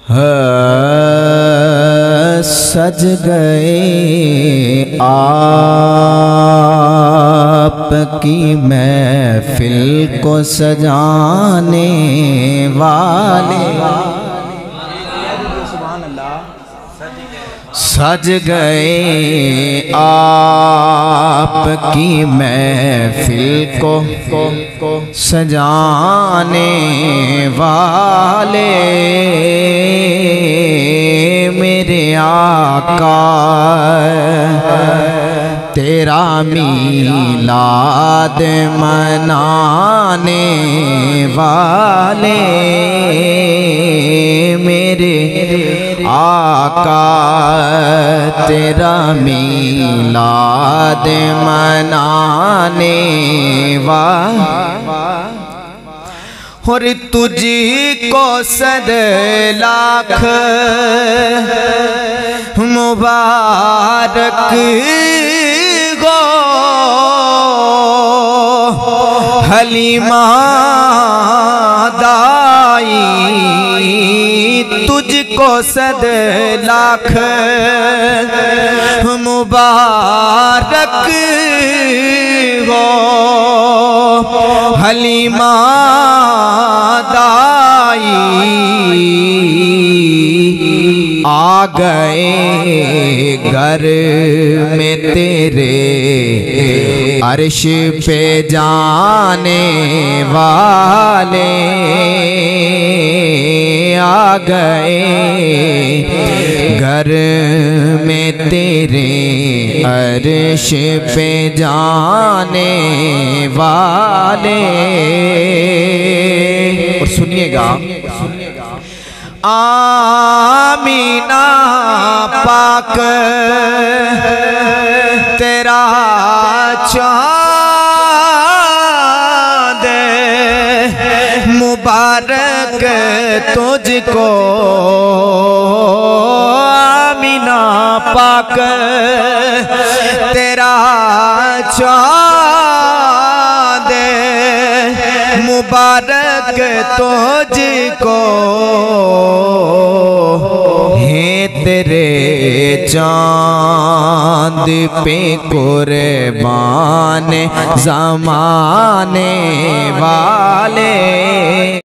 सज गए आपकी महफिल को सजाने वाले, सज गए आपकी महफिल को सजाने वाले, मेरे आका तेरा मीलाद मनाने वाले, मेरे आका तेरा मीलाद मनाने वाले, और तुझी को सद लाख मुबारक गो हलीमा दाई, तुझको सद लाख मुबारक हो हलीमा दाई, आ गए घर में तेरे अर्श पे जाने वाले, आ गए घर में तेरे अर्श पे जाने वाले। और सुनिएगा, आमीना पाक तेरा चाँद मुबारक तुझको, आमीना पाक तेरा चाँद मुबारक तुझको, है तेरे चाँद पे कुर्बान ज़माने वाले।